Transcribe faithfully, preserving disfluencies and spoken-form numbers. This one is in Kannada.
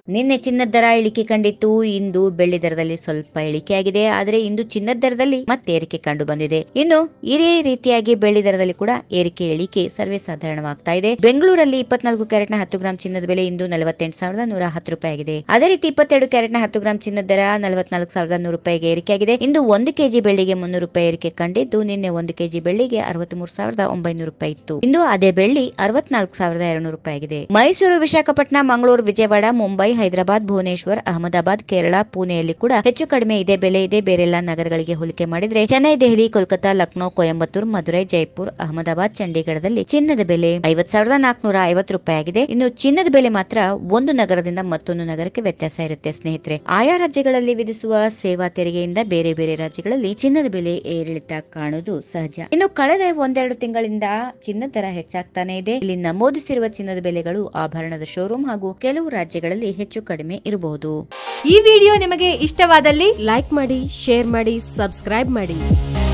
ನಿನ್ನೆ ಚಿನ್ನದ ದರ ಇಳಿಕೆ ಕಂಡಿತ್ತು. ಇಂದು ಬೆಳ್ಳಿ ದರದಲ್ಲಿ ಸ್ವಲ್ಪ ಇಳಿಕೆಯಾಗಿದೆ. ಆದರೆ ಇಂದು ಚಿನ್ನದ ದರದಲ್ಲಿ ಮತ್ತೆ ಏರಿಕೆ ಕಂಡು ಬಂದಿದೆ. ಇನ್ನು ಇದೇ ರೀತಿಯಾಗಿ ಬೆಳ್ಳಿ ದರದಲ್ಲಿ ಕೂಡ ಏರಿಕೆ ಇಳಿಕೆ ಸರ್ವೇ ಸಾಧಾರಣವಾಗ್ತಾ ಇದೆ. ಬೆಂಗಳೂರಲ್ಲಿ ಇಪ್ಪತ್ನಾಲ್ಕು ಕ್ಯಾರೆಟ್ ನ ಹತ್ತು ಗ್ರಾಂ ಚಿನ್ನದ ಬೆಲೆ ಇಂದು ನಲವತ್ತೆಂಟು ಸಾವಿರದ ನೂರ ಹತ್ತು ರೂಪಾಯಿ ಆಗಿದೆ. ಅದೇ ರೀತಿ ಇಪ್ಪತ್ತೆರಡು ಕ್ಯಾರೆಟ್ ನ ಹತ್ತು ಗ್ರಾಂ ಚಿನ್ನದ ದರ ನಲವತ್ನಾಲ್ಕು ಸಾವಿರದ ನೂರು ರೂಪಾಯಿಗೆ ಏರಿಕೆಯಾಗಿದೆ. ಇಂದು ಒಂದು ಕೆಜಿ ಬೆಳ್ಳಿಗೆ ಮುನ್ನೂರು ರೂಪಾಯಿ ಏರಿಕೆ ಕಂಡಿದ್ದು, ನಿನ್ನೆ ಒಂದು ಕೆಜಿ ಬೆಳ್ಳಿಗೆ ಅರವತ್ಮೂರು ಸಾವಿರದ ಒಂಬೈನೂರು ರೂಪಾಯಿ ಇತ್ತು. ಇಂದು ಅದೇ ಬೆಳ್ಳಿ ಅರವತ್ನಾಲ್ಕು ಸಾವಿರದ ಎರಡ್ನೂರು ರೂಪಾಯಿ ಆಗಿದೆ. ಮೈಸೂರು, ವಿಶಾಖಪಟ್ಟಣ, ಮಂಗಳೂರು, ವಿಜಯವಾಡ, ಮುಂಬೈ, ಹೈದರಾಬಾದ್, ಭುವನೇಶ್ವರ್, ಅಹಮದಾಬಾದ್, ಕೇರಳ, ಪುಣೆಯಲ್ಲಿ ಕೂಡ ಹೆಚ್ಚು ಕಡಿಮೆ ಇದೇ ಬೆಲೆ ಇದೆ. ಬೇರೆಲ್ಲ ನಗರಗಳಿಗೆ ಹೋಲಿಕೆ ಮಾಡಿದ್ರೆ ಚೆನ್ನೈ, ದೆಹಲಿ, ಕೋಲ್ಕತಾ, ಲಕ್ನೋ, ಕೊಯಂಬತ್ತೂರು, ಮಧುರೈ, ಜೈಪುರ್, ಅಹಮದಾಬಾದ್, ಚಂಡೀಗಢದಲ್ಲಿ ಚಿನ್ನದ ಬೆಲೆ ಐವತ್ ಸಾವಿರದ ನಾಲ್ಕುನೂರ ಐವತ್ತು ರೂಪಾಯಿ ಆಗಿದೆ. ಇನ್ನು ಚಿನ್ನದ ಬೆಲೆ ಮಾತ್ರ ಒಂದು ನಗರದಿಂದ ಮತ್ತೊಂದು ನಗರಕ್ಕೆ ವ್ಯತ್ಯಾಸ ಇರುತ್ತೆ ಸ್ನೇಹಿತರೆ. ಆಯಾ ರಾಜ್ಯಗಳಲ್ಲಿ ವಿಧಿಸುವ ಸೇವಾ ತೆರಿಗೆಯಿಂದ ಬೇರೆ ಬೇರೆ ರಾಜ್ಯಗಳಲ್ಲಿ ಚಿನ್ನದ ಬೆಲೆ ಏರಿಳಿತ ಕಾಣುವುದು ಸಹಜ. ಇನ್ನು ಕಳೆದ ಒಂದೆರಡು ತಿಂಗಳಿಂದ ಚಿನ್ನದ ದರ ಹೆಚ್ಚಾಗ್ತಾನೆ ಇದೆ. ಇಲ್ಲಿ ನಮೂದಿಸಿರುವ ಚಿನ್ನದ ಬೆಲೆಗಳು ಆಭರಣದ ಶೋರೂಮ್ ಹಾಗೂ ಕೆಲವು ರಾಜ್ಯಗಳಲ್ಲಿ ಹೆಚ್ಚು ಕಡಿಮೆ ಇರಬಹುದು. ಈ ವಿಡಿಯೋ ನಿಮಗೆ ಇಷ್ಟವಾದಲ್ಲಿ ಲೈಕ್ ಮಾಡಿ, ಶೇರ್ ಮಾಡಿ, ಸಬ್ಸ್ಕ್ರೈಬ್ ಮಾಡಿ.